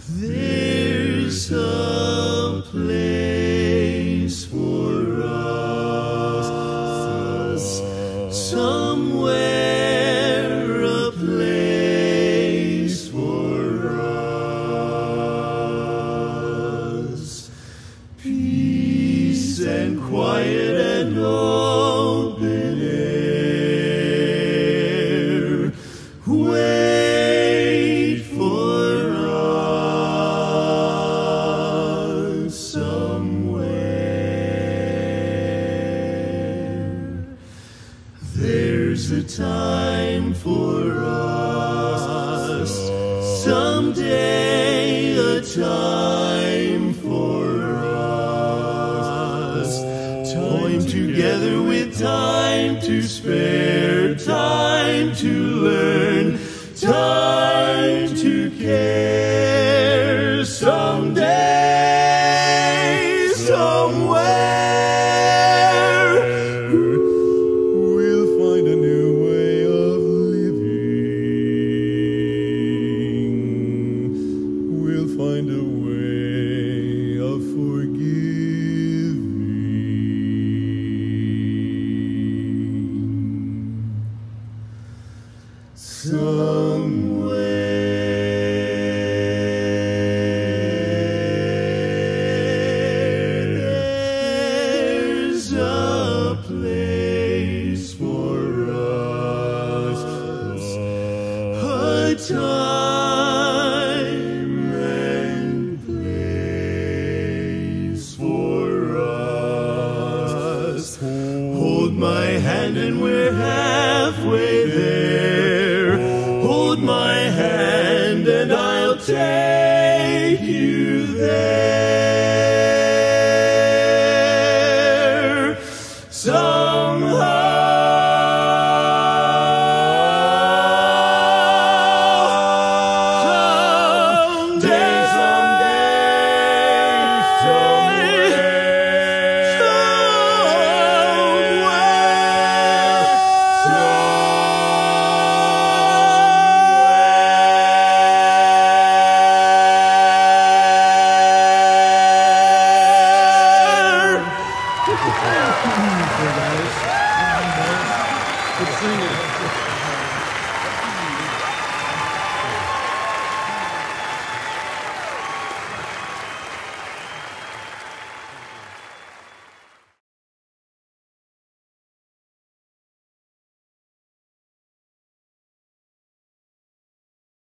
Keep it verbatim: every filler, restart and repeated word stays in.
There's a place for us somewhere, a place for us. Peace and quiet and open air. Wait for us somewhere. There's a time for us someday, a time for us. Time together with time to spare, time to learn, time to care. Someday, somewhere, we'll find a new way of living. We'll find a way of forgiving. Somewhere there's a place for us, a time and place for us. Hold my hand and we're halfway there. Hold my hand and I'll take you there.